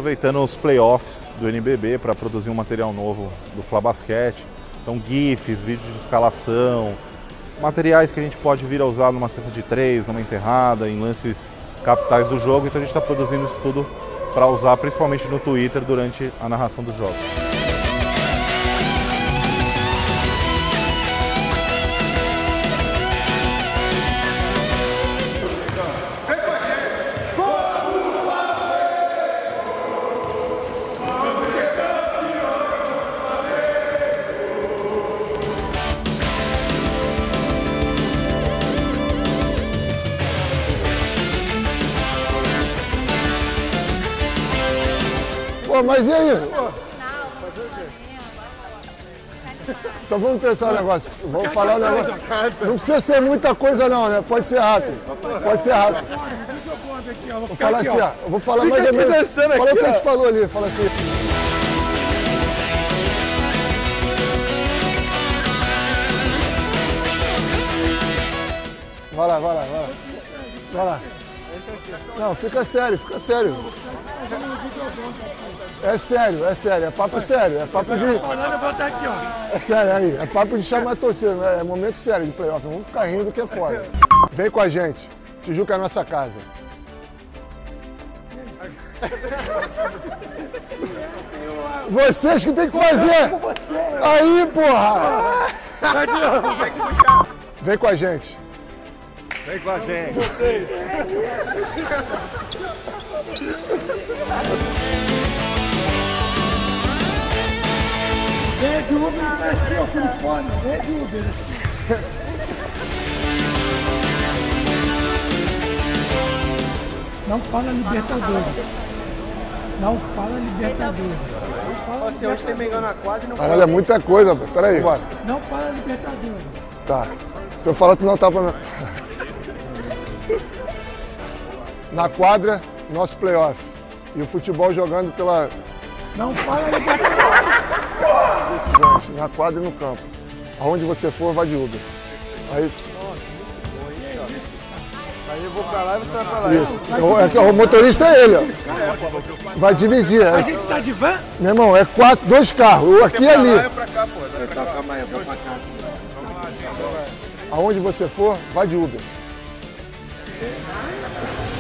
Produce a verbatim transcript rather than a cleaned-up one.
aproveitando os playoffs do N B B para produzir um material novo do Flabasquete. Então GIFs, vídeos de escalação, materiais que a gente pode vir a usar numa cesta de três, numa enterrada, em lances capitais do jogo. Então a gente está produzindo isso tudo para usar principalmente no Twitter durante a narração dos jogos. Pô, mas e aí? Então vamos pensar um negócio. Vamos falar um negócio. Não precisa ser muita coisa não, né? Pode ser rápido. Pode ser rápido. Vou falar assim, ó. Eu vou falar mais ou menos. Fala o que a gente falou ali. Fala assim. Vai lá, vai lá, vai lá. Vai lá. Não, fica sério, fica sério. É sério, é sério, é papo sério, é papo de... É sério, aí, é papo de chamar a torcida, né? É momento sério de playoff, vamos ficar rindo que é foda. Vem com a gente, Tijuca é a nossa casa. Vocês que tem que fazer! Aí, porra! Vem com a gente. Vem com a gente. Vocês. Vem de Uber, assim, ó, Filipone. Vem de Uber, assim. Não fala Libertadores. Não fala Libertadores. Não fala Libertadores. Hoje tem Mengão na quadra e não Caralho, é muita coisa, peraí. Bora. Não fala Libertadores. Tá. Se eu falar, tu não tá pra mim. Na quadra, nosso playoff. E o futebol jogando pela... Não fala Libertadores. Decisões, na quadra e no campo. Aonde você for, vai de Uber. Aí... Aí eu vou pra lá e você vai pra lá. Isso. É que o motorista é ele, ó. Vai dividir. A É. gente tá de van? Meu irmão, é quatro, dois carros. Eu aqui e ali. Eu pra cá, pô. Então calma aí, eu vou pra casa. Aonde você for, vai de Uber.